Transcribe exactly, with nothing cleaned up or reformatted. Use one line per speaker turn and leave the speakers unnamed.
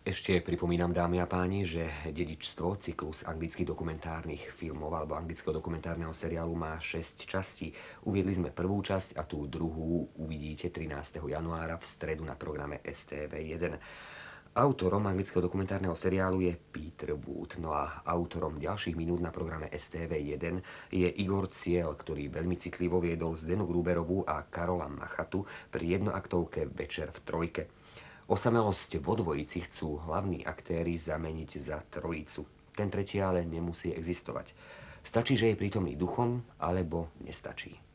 Ešte pripomínam, dámy a páni, že Dedičstvo, cyklus anglických dokumentárnych filmov alebo anglického dokumentárneho seriálu má šesť častí. Uviedli sme prvú časť a tú druhú uvidíte trinásteho januára v stredu na programe es té vé jeden. Autorom anglického dokumentárneho seriálu je Peter Wood, no a autorom ďalších minút na programe es té vé jeden je Igor Ciel, ktorý veľmi citlivo viedol Zdenu Gruberovú a Karola Machatu pri jednoaktovke Večer v trojke. Osamelosť vo dvojici chcú hlavní aktéri zameniť za trojicu. Ten tretí ale nemusí existovať. Stačí, že je prítomný duchom, alebo nestačí.